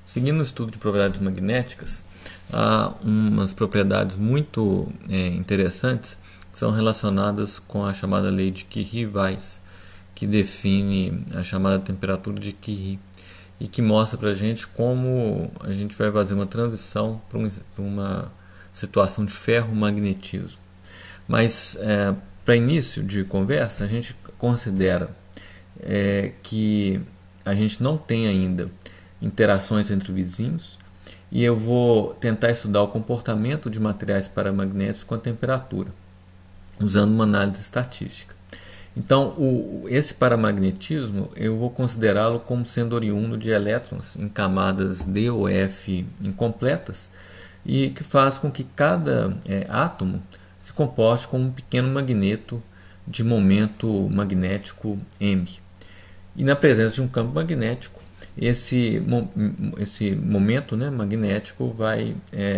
Seguindo o estudo de propriedades magnéticas, há umas propriedades muito interessantes que são relacionadas com a chamada lei de Curie-Weiss, que define a chamada temperatura de Curie e que mostra para a gente como a gente vai fazer uma transição para uma situação de ferromagnetismo. Mas, para início de conversa, a gente considera que a gente não tem ainda interações entre vizinhos e eu vou tentar estudar o comportamento de materiais paramagnéticos com a temperatura, usando uma análise estatística. Então, esse paramagnetismo eu vou considerá-lo como sendo oriundo de elétrons em camadas D ou F incompletas e que faz com que cada átomo se comporte como um pequeno magneto de momento magnético M. E na presença de um campo magnético, esse momento magnético vai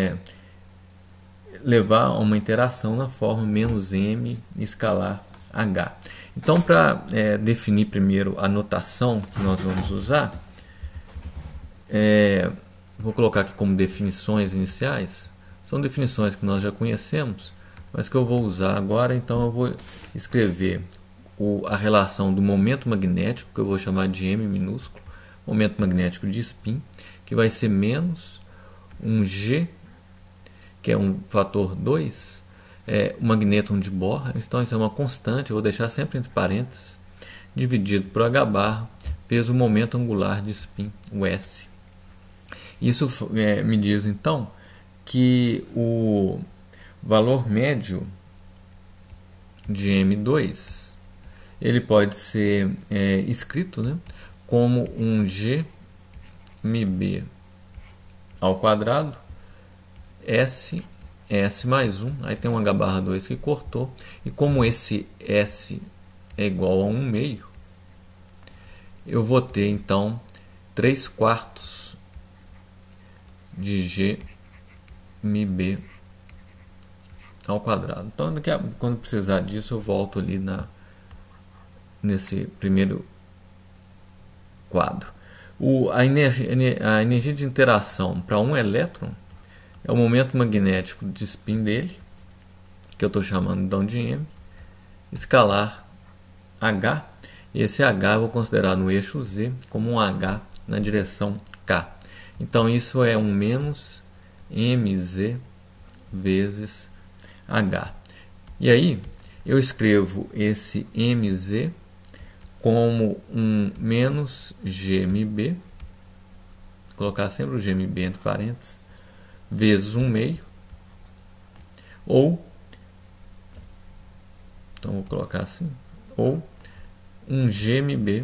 levar a uma interação na forma menos m escalar h. Então, para definir primeiro a notação que nós vamos usar, vou colocar aqui como definições iniciais. São definições que nós já conhecemos, mas que eu vou usar agora. Então, eu vou escrever a relação do momento magnético, que eu vou chamar de m minúsculo, momento magnético de spin, que vai ser menos um G, que é um fator 2, o magnéton de Bohr. Então isso é uma constante, eu vou deixar sempre entre parênteses, dividido por h barra vezes o momento angular de spin, o S. Isso me diz então que o valor médio de M2 ele pode ser escrito como um GmB ao quadrado S mais 1, aí tem um h barra 2 que cortou, e como esse S é igual a 1 meio, eu vou ter então 3 quartos de GmB ao quadrado. Então, quando precisar disso, eu volto ali nesse primeiro quadro. A energia de interação para um elétron é o momento magnético de spin dele, que eu estou chamando então de M, escalar H. Esse H eu vou considerar no eixo Z como um H na direção K. Então isso é um menos mz vezes H. E aí eu escrevo esse mz como um menos GmB, vou colocar sempre o GmB entre parênteses, vezes 1 meio, ou, então vou colocar assim, ou um GmB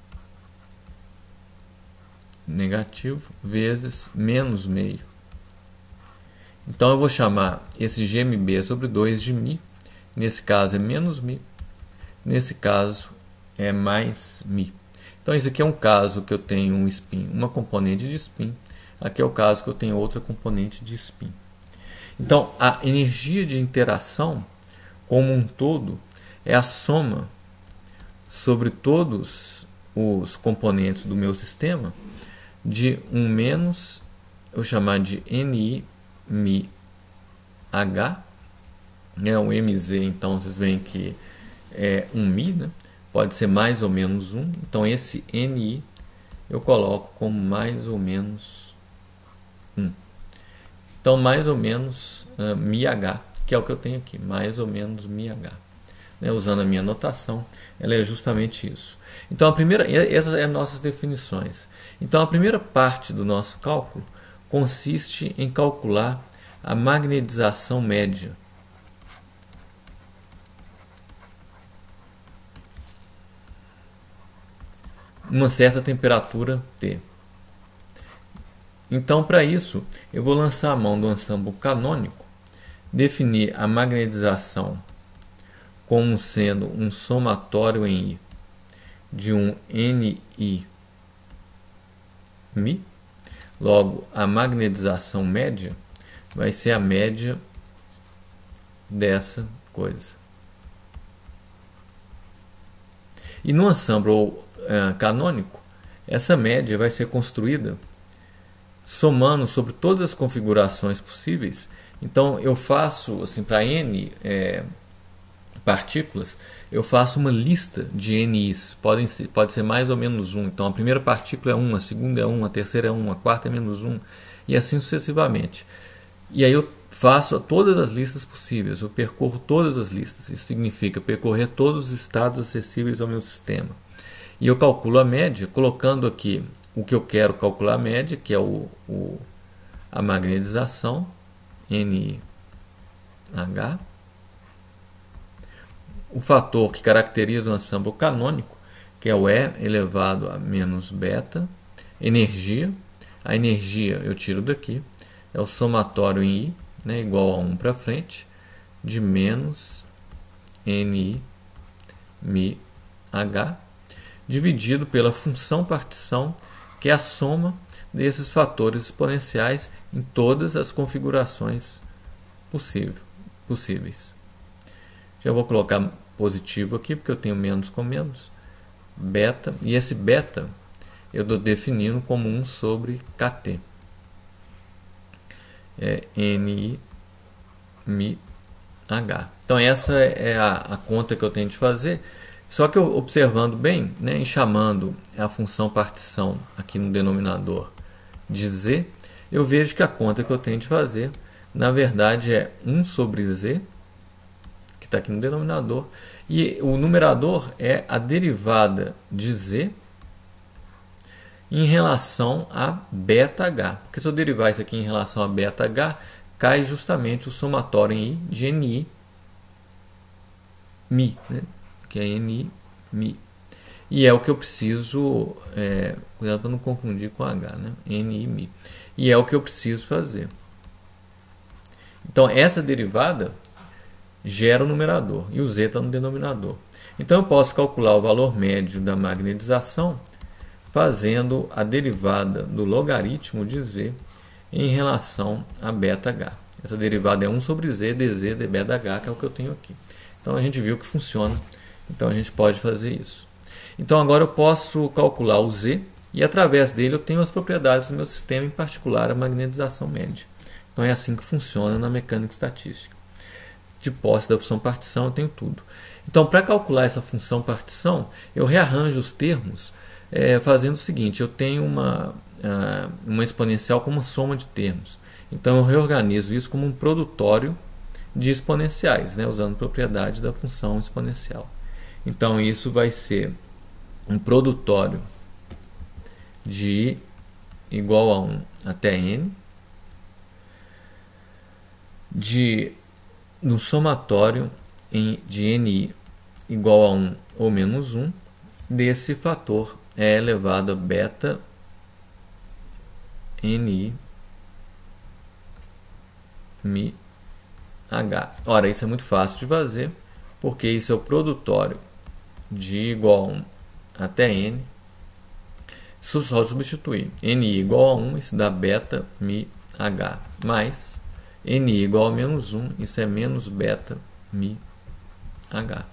negativo vezes menos meio. Então eu vou chamar esse GmB sobre 2 de μ, nesse caso é menos μ, nesse caso é mais μ. Então esse aqui é um caso que eu tenho um spin, uma componente de spin. Aqui é o caso que eu tenho outra componente de spin. Então a energia de interação como um todo é a soma sobre todos os componentes do meu sistema de um menos, eu vou chamar de Ni μh, o Mz, então vocês veem que é 1 μ, pode ser mais ou menos 1, então esse Ni eu coloco como mais ou menos 1. Então mais ou menos μh, que é o que eu tenho aqui, mais ou menos μh. Usando a minha notação, ela é justamente isso. Então essas são as nossas definições. Então a primeira parte do nosso cálculo consiste em calcular a magnetização média. Uma certa temperatura T. Então, para isso, eu vou lançar a mão do ensemble canônico, definir a magnetização como sendo um somatório em I de um Ni μ. Logo, a magnetização média vai ser a média dessa coisa. E no ensemble canônico, essa média vai ser construída somando sobre todas as configurações possíveis. Então eu faço assim para n partículas, eu faço uma lista de NIs, pode ser mais ou menos 1. Então a primeira partícula é 1, a segunda é 1, a terceira é 1, a quarta é menos 1 e assim sucessivamente. E aí eu faço todas as listas possíveis, eu percorro todas as listas. Isso significa percorrer todos os estados acessíveis ao meu sistema. E eu calculo a média colocando aqui o que eu quero calcular a média, que é a magnetização, NiH, o fator que caracteriza um ensemble canônico, que é o E elevado a menos beta, energia, a energia eu tiro daqui, é o somatório em I, né, igual a 1 para frente, de menos Ni mi H, dividido pela função partição, que é a soma desses fatores exponenciais em todas as configurações possíveis. Já vou colocar positivo aqui, porque eu tenho menos com menos, beta, e esse beta eu estou definindo como 1 sobre Kt. É Ni mi H. Então essa é a conta que eu tenho de fazer. Só que eu observando bem, né, e chamando a função partição aqui no denominador de z, eu vejo que a conta que eu tenho de fazer, na verdade, é 1 sobre z, que está aqui no denominador, e o numerador é a derivada de z em relação a beta-h. Porque se eu derivar isso aqui em relação a beta-h, cai justamente o somatório em I de Ni mi, né? Que é Ni mi. E é o que eu preciso, cuidado para não confundir com H, né? Ni mi. E é o que eu preciso fazer. Então essa derivada gera o numerador e o z está no denominador. Então eu posso calcular o valor médio da magnetização fazendo a derivada do logaritmo de z em relação a beta-h. Essa derivada é 1 sobre z dz de beta-h, que é o que eu tenho aqui. Então a gente viu que funciona, então a gente pode fazer isso. Então agora eu posso calcular o z e através dele eu tenho as propriedades do meu sistema, em particular a magnetização média. Então é assim que funciona na mecânica estatística. De posse da função partição eu tenho tudo. Então para calcular essa função partição eu rearranjo os termos fazendo o seguinte: eu tenho uma exponencial com uma soma de termos. Então eu reorganizo isso como um produtório de exponenciais, né, usando propriedade da função exponencial. Então isso vai ser um produtório de I igual a 1 até n no somatório de Ni igual a 1 ou menos 1 desse fator E elevado a beta Ni mi H. Ora, isso é muito fácil de fazer, porque isso é o produtório de igual a 1 até n. Só substituir Ni igual a 1, isso dá beta mi H, mais Ni igual a menos 1, isso é menos beta mi H.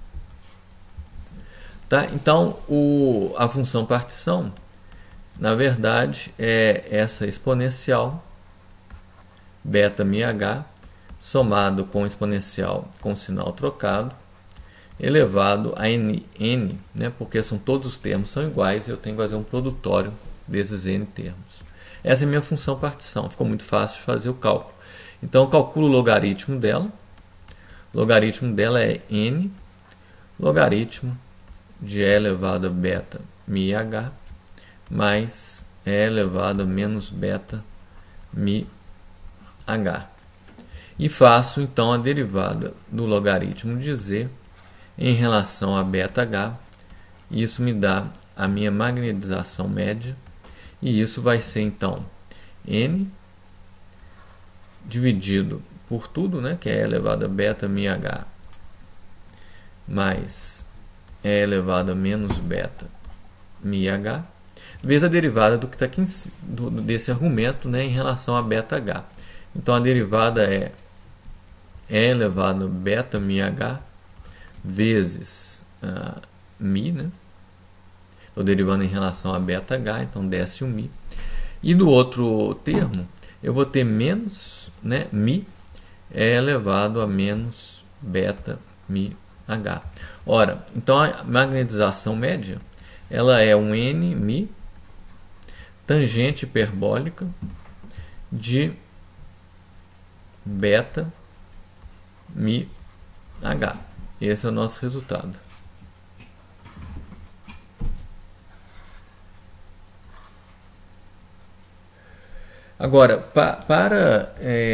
Tá? Então, a função partição, na verdade, é essa exponencial beta mi H somado com exponencial com sinal trocado elevado a n, né, porque todos os termos são iguais e eu tenho que fazer um produtório desses n termos. Essa é a minha função partição, ficou muito fácil de fazer o cálculo. Então eu calculo o logaritmo dela. O logaritmo dela é n logaritmo de E elevado a beta mi H mais E elevado a menos beta mi H. E faço então a derivada do logaritmo de z em relação a beta-h. Isso me dá a minha magnetização média. E isso vai ser então n dividido por tudo, né, que é E elevado a beta mi H mais E elevado a menos beta mi H, vezes a derivada do que está aqui desse argumento, né, em relação a beta-h. Então a derivada é E elevado a beta mi H vezes mi, né? Estou derivando em relação a beta-h, então desce o mi. E do outro termo, eu vou ter menos, né, Mi elevado a menos beta Mi H. Ora, então a magnetização média ela é um N Mi tangente hiperbólica de beta Mi H. Esse é o nosso resultado. Agora, para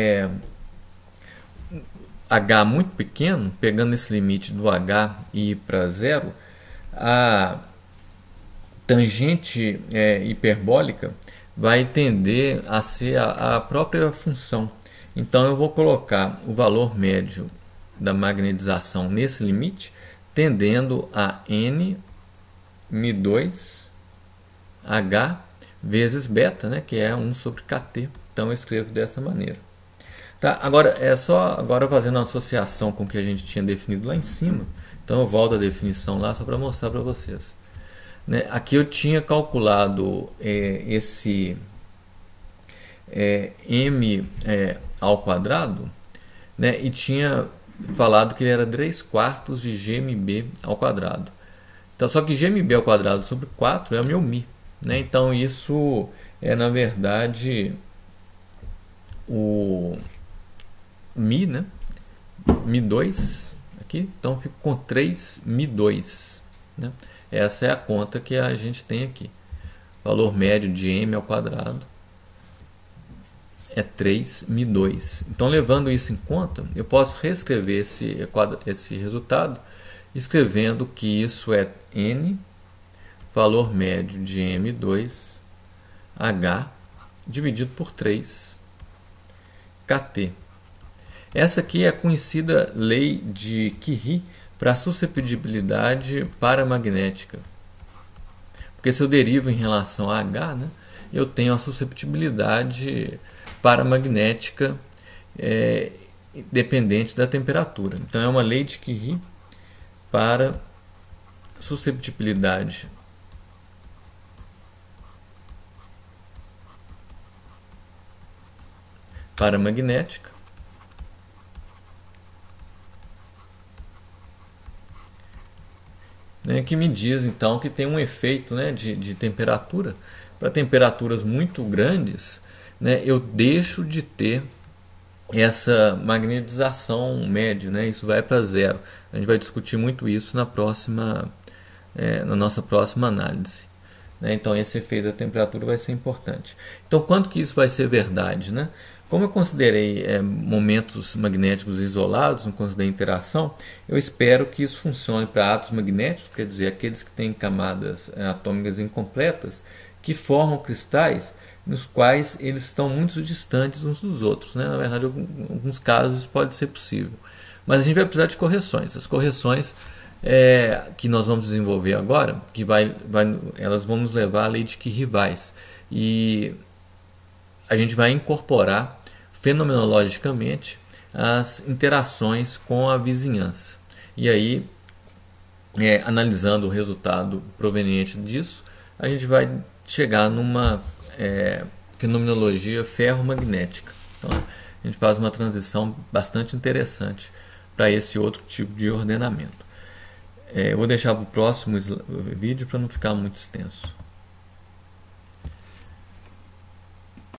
H muito pequeno, pegando esse limite do H e ir para zero, a tangente hiperbólica vai tender a ser a própria função. Então eu vou colocar o valor médio da magnetização nesse limite, tendendo a N Mi2 H vezes beta, né, que é 1 sobre Kt. Então eu escrevo dessa maneira. Tá, agora é só fazendo uma associação com o que a gente tinha definido lá em cima. Então eu volto a definição lá só para mostrar para vocês. Né, aqui eu tinha calculado esse m ao quadrado, né, e tinha falado que ele era 3/4 de gmb ao quadrado. Então, só que gmb ao quadrado sobre 4 é o meu mi. Né? Então isso é na verdade o Mi, né? Mi2 aqui, então fico com 3 Mi2, né? Essa é a conta que a gente tem aqui. Valor médio de m ao quadrado é 3 Mi2. Então, levando isso em conta, eu posso reescrever esse resultado escrevendo que isso é n valor médio de M2 H dividido por 3 Kt. Essa aqui é a conhecida lei de Curie para a susceptibilidade paramagnética. Porque se eu derivo em relação a H, né, eu tenho a susceptibilidade paramagnética dependente da temperatura. Então é uma lei de Curie para susceptibilidade paramagnética, né, que me diz então que tem um efeito, né, de temperatura. Para temperaturas muito grandes, né, eu deixo de ter essa magnetização média, né, isso vai para zero. A gente vai discutir muito isso na nossa próxima análise. Então esse efeito da temperatura vai ser importante. Então quanto que isso vai ser verdade, né? Como eu considerei momentos magnéticos isolados, não considerei interação, eu espero que isso funcione para átomos magnéticos, quer dizer, aqueles que têm camadas atômicas incompletas, que formam cristais nos quais eles estão muito distantes uns dos outros. Né? Na verdade, em alguns casos isso pode ser possível. Mas a gente vai precisar de correções. As correções que nós vamos desenvolver agora, que elas vão nos levar à lei de Curie-Weiss. E a gente vai incorporar fenomenologicamente as interações com a vizinhança. E aí, analisando o resultado proveniente disso, a gente vai chegar numa fenomenologia ferromagnética. Então, a gente faz uma transição bastante interessante para esse outro tipo de ordenamento. Eu vou deixar para o próximo vídeo para não ficar muito extenso.